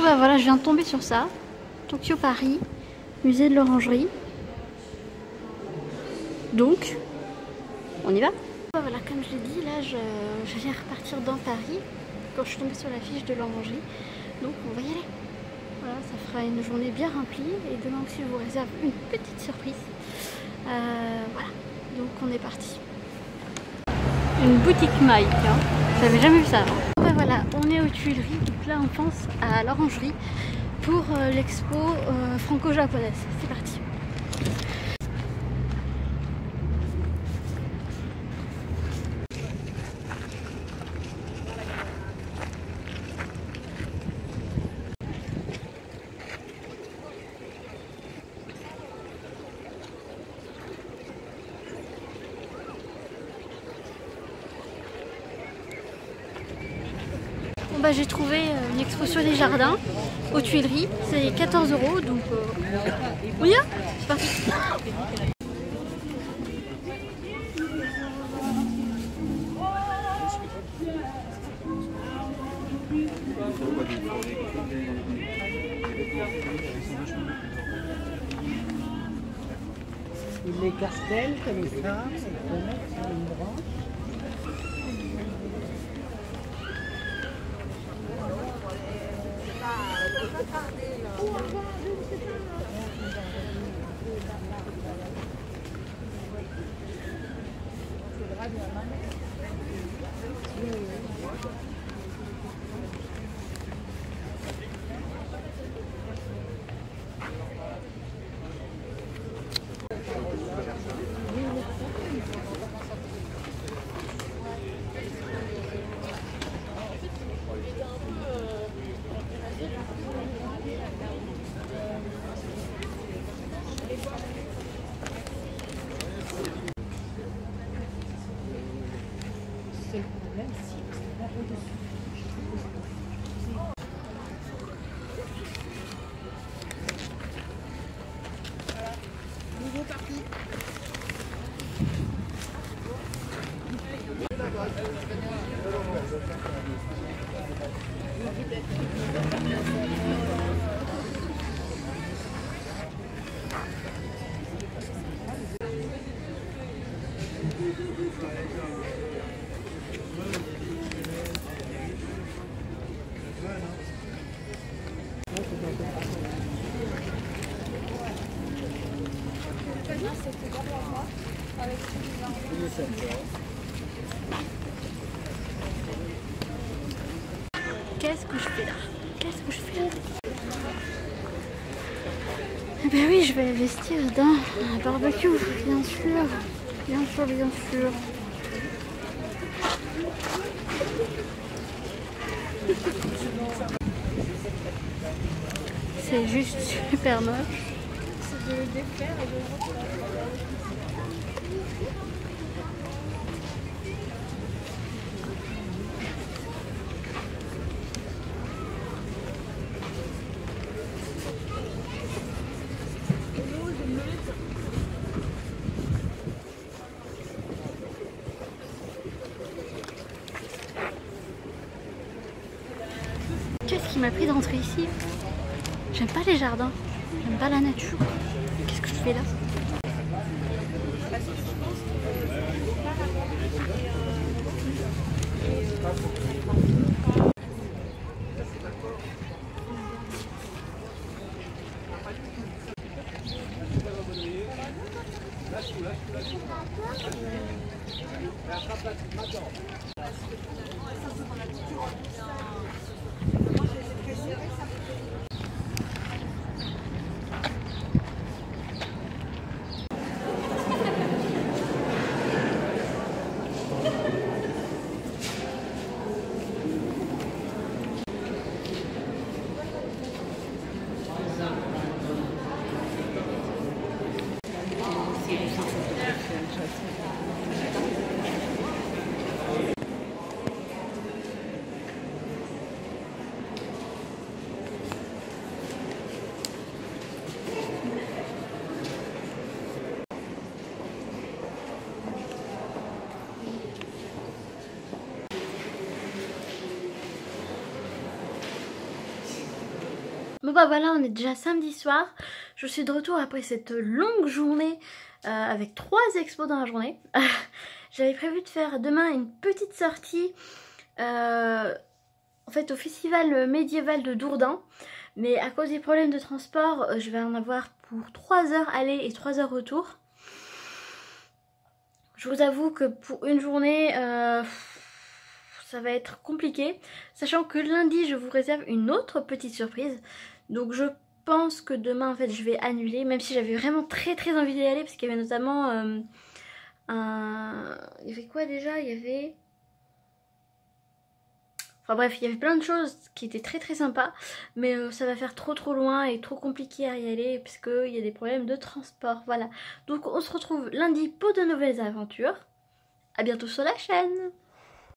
bah voilà, je viens de tomber sur ça. Tokyo Paris, musée de l'orangerie. Donc, on y va. Bah voilà, comme je l'ai dit, là j'allais repartir dans Paris quand je suis tombée sur la fiche de l'orangerie. Donc on va y aller. Voilà, ça fera une journée bien remplie. Et demain aussi, je vous réserve une petite surprise. Voilà, donc on est parti. Une boutique Mike, hein. J'avais jamais vu ça avant. Bah voilà, on est aux Tuileries, donc là on pense à l'orangerie pour l'expo franco-japonaise. C'est parti. Bon bah j'ai trouvé une expo sur les jardins aux Tuileries, c'est 14 € donc on y va, c'est parti. Les castels comme ça, on peut mettre sur une branche. C'est le problème, si on va au-dessus. Nouveau parti. Qu'est-ce que je fais là? Qu'est-ce que je fais là? Eh ben oui, je vais investir dans un barbecue, bien sûr. Bien sûr, bien sûr. C'est juste super moche. C'est de le défaire et de le refaire. Qu'est-ce qui m'a pris d'entrer ici? J'aime pas les jardins, j'aime pas la nature. Qu'est-ce que je fais là? Bon bah voilà, on est déjà samedi soir. Je suis de retour après cette longue journée avec 3 expos dans la journée. J'avais prévu de faire demain une petite sortie en fait au festival médiéval de Dourdan. Mais à cause des problèmes de transport, je vais en avoir pour 3 heures aller et 3 heures retour. Je vous avoue que pour une journée, ça va être compliqué. Sachant que lundi, je vous réserve une autre petite surprise. Donc je pense que demain, en fait, je vais annuler. Même si j'avais vraiment très envie d'y aller. Parce qu'il y avait notamment Il y avait quoi déjà? Il y avait... Enfin bref, il y avait plein de choses qui étaient très sympas. Mais ça va faire trop loin et trop compliqué à y aller. Puisqu'il y a des problèmes de transport. Voilà. Donc on se retrouve lundi pour de nouvelles aventures. À bientôt sur la chaîne.